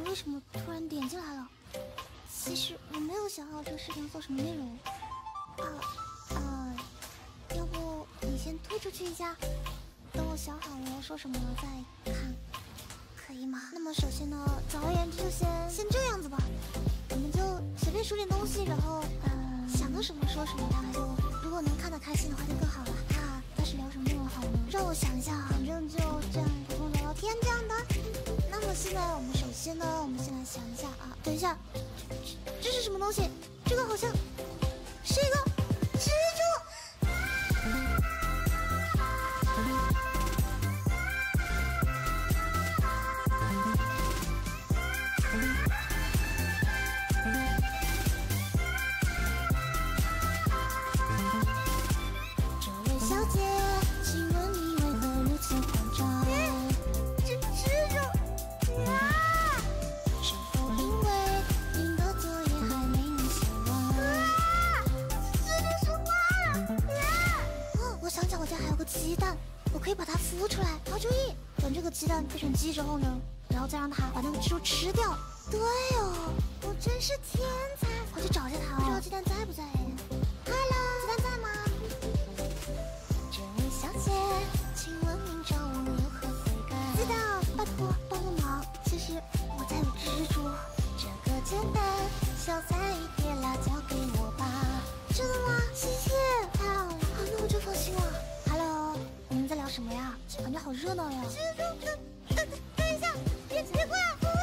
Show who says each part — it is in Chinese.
Speaker 1: 为什么突然点进来了？其实我没有想好这个视频做什么内容。要不你先推出去一下，等我想好了要说什么再看，可以吗？那么首先呢，总而言之就先这样子吧，我们就随便说点东西，然后想到什么说什么，大概就如果能看得开心的话就更好了。但是聊什么内容好呢？让我想一下，反正就这样普通聊聊天这样的。那么现在我们首先呢，我们先来想一下啊，等一下，这是什么东西？这个好像是一个蜘蛛。这位小姐，请问你为何如此慌张？蜘蛛啊！是否因为您的作业还没能写完？蜘蛛说话了！哦，我想起我家还有个鸡蛋，我可以把它孵出来。好主意！等这个鸡蛋变成鸡之后呢，然后再让它把那个蜘蛛吃掉。对哦，我真是天才！快去找一下它哦，不知道鸡蛋在不在？Hello， 鸡蛋在吗？这位小姐，请问您找我有何贵干？知道，拜托帮个忙。其实我家有蜘蛛，这个简单，小菜一碟啦，交给我吧。真的吗？谢谢，太好了，那我就放心了。Hello， 你们在聊什么呀？感觉好热闹呀。蜘蛛，等一下，别过来！